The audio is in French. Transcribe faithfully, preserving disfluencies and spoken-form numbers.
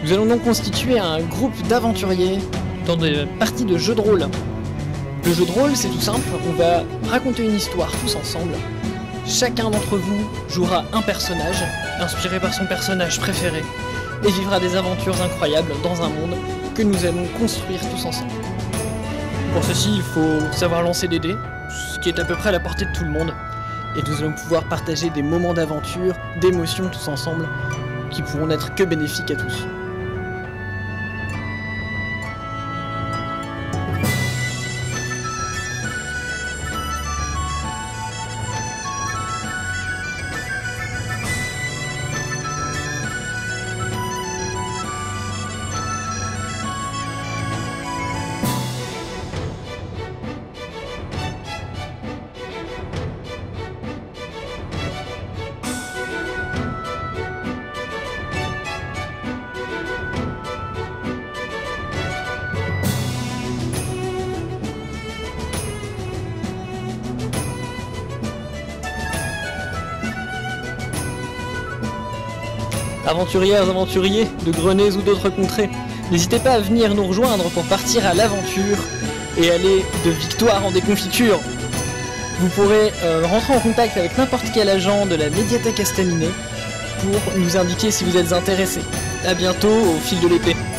Nous allons donc constituer un groupe d'aventuriers dans des parties de jeux de rôle. Le jeu de rôle, c'est tout simple, on va raconter une histoire tous ensemble. Chacun d'entre vous jouera un personnage, inspiré par son personnage préféré, et vivra des aventures incroyables dans un monde que nous allons construire tous ensemble. Pour ceci, il faut savoir lancer des dés, ce qui est à peu près à la portée de tout le monde, et nous allons pouvoir partager des moments d'aventure, d'émotion tous ensemble, qui pourront n'être que bénéfiques à tous. Aventurières, aventuriers, de Grenez ou d'autres contrées, n'hésitez pas à venir nous rejoindre pour partir à l'aventure et aller de victoire en déconfiture. Vous pourrez euh, rentrer en contact avec n'importe quel agent de la médiathèque Estaminet pour nous indiquer si vous êtes intéressé. A bientôt au fil de l'épée.